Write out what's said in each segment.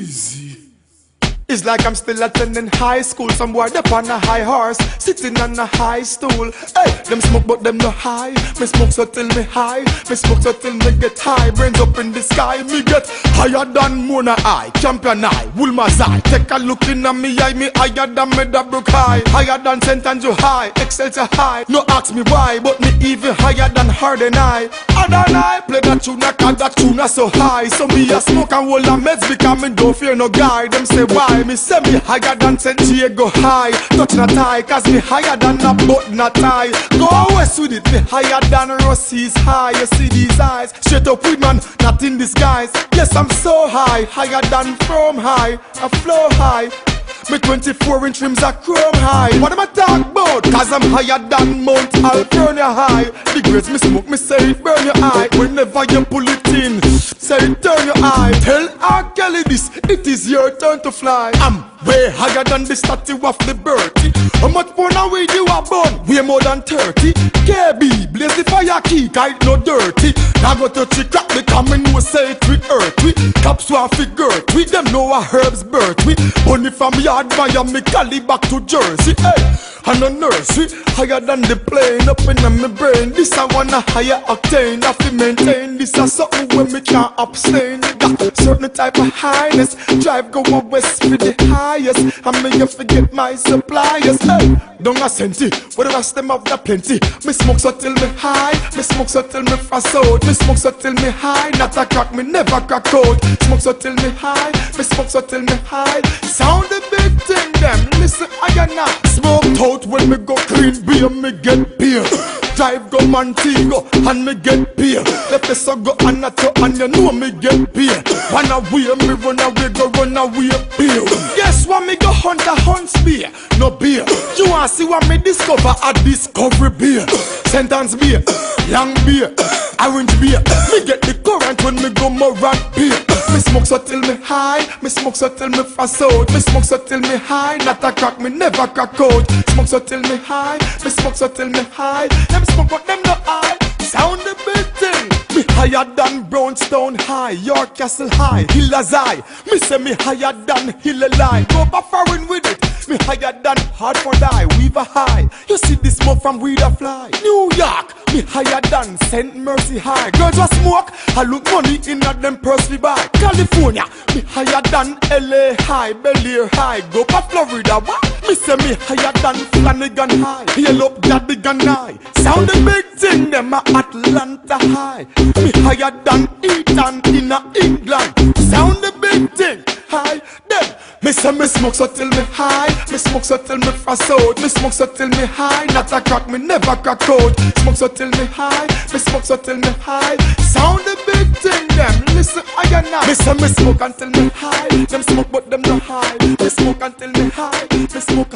Easy. It's like I'm still attending high school. Some boy up on a high horse, sitting on a high stool. Hey, them smoke but them no high. Me smoke so till me high. Me smoke so till me get high. Brains up in the sky. Me get higher than Mona Eye, Champion Eye, Woolmer's Eye. Take a look in at me eye. Me higher than Meadowbrook High. Higher than St. Andrew High, Excelsior High. No ask me why, but me even higher than Harden High. Harden High, play that tune, cause that tune so high. So me a smoke and roll a meds because me don't fear no guy. Them say why? Me say me higher than St. Diego High. Touch not tie, cause me higher than a boat not tie. Go west with it, me higher than Rossi's High. You see these eyes, straight up with man, not in disguise. Yes, I'm so high, higher than From High. I flow high. Me 24-inch rims are chrome high. What am I talking about? Cause I'm higher than Mount Alvernia High. The grades me smoke, me say it burn your eye. Whenever you pull it in, say it turn your eye. Tell R. Kelly this, it is your turn to fly. I'm way higher than the statue of liberty. How much more now weed you are born? Way more than 30. KB, blaze the fire key, kite no dirty. Now go to the crack, they come in, we say it with earth. We cops want figure, we them know a herb's birth. We only from yard, Miami, Cali back to Jersey. Hey, and a nursery, higher than the plane, up in my brain. This I want a higher octane, I feel maintain. This is something where me can't abstain. Got certain type of highness, drive go west with the highest. I mean you forget my suppliers. Hey, don't a senti, what the rest them of the plenty. Me smoke so till me high, me smoke so till me fast out. Me smoke so till me high, not a crack, me never crack out. Smoke so till me high, me smoke so till me high. Sound the big thing them, listen I now. Smoke out when me go clean beer, me get beer. Drive go Montego and me get beer. Left the so go Anato and you know me get beer. Run away, me run away, go run away beer. Guess what me go hunt a hunt beer, no beer. You want see what me discover a discovery beer. Sentence beer, long beer, orange beer. Me get the current when me go Morant beer. Me smoke so till me high, me smoke so till me fast out. Me smoke so till me high, not a crack, me never crack out. Smoke so till me high, me smoke so till me high. Them smoke but them no high, sound the big thing. Me higher than Brownstone High, York Castle High, Hiller's High. Me say me higher than Hillelai. Go foreign with it. Me higher than Hartford High, Weaver High. You see this smoke from Weeder Fly. New York, me higher than St. Mercy High. Girls a smoke, I look money in at them purse we buy. California, me higher than LA High, Bel Air High. Go pa Florida, what? Me say me higher than Flanagan High. Hail up Jadigan High. Sound the big thing, them a Atlanta High. Me higher than Eton in a England. Sound the big thing, high. Then me say me smoke so till me high. Me smoke so till me fast out. Me smoke so till me high. Not a crack, me never crack out. Smoke so till me high. Me smoke so till me high. Sound the big thing, them listen I now. Me say me smoke until me high. Them smoke but them no high. Me smoke until me high. Me smoke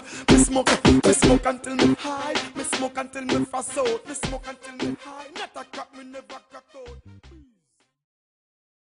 until me high. Me smoke until me fast out. Me smoke until me high. Not a crack, me never crack out.